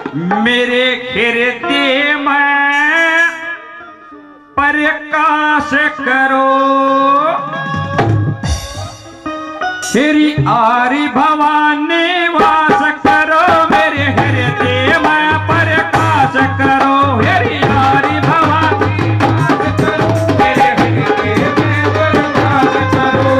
मेरे हृदय में प्रकाश करो, श्री आरी भवानी वास करो, मेरे हृदय में प्रकाश करो, श्री आरी भवानी वास करो, मेरे हृदय में प्रकाश करो,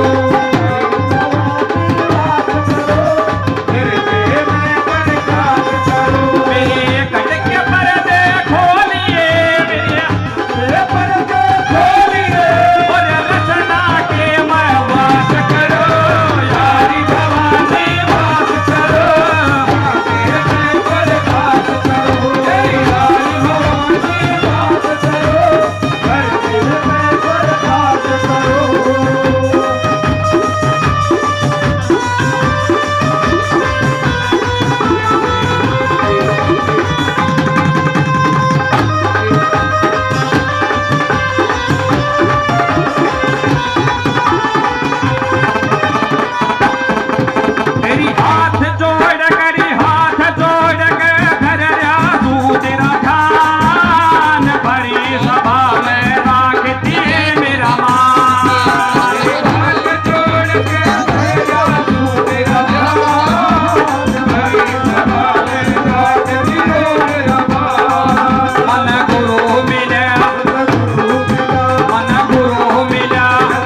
हृदय में प्रकाश करो, मेरे कट के पर्दे खोलिए, मेरे पर्दे खोलिए, और रचना के मैं वास करो, यारी भवानी वास करो, हृदय में प्रकाश करो, यारी भवानी वास करो, हृदय में प्रकाश करो। तेरी हाथ जोड़ करी हाथ जोड़ के धर राजू तेरा ध्यान भरी सभा में राखती है मेरा मान, हाथ जोड़ के धर राजू तेरा ध्यान भरी सभा में राखती है मेरा मान। मन गुरु मिला, मन गुरु मिला,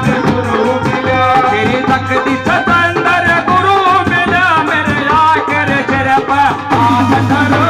तेरी तकदी सतंदर गुरु मिला, मेरे आकर सिर पर हाथ धरो।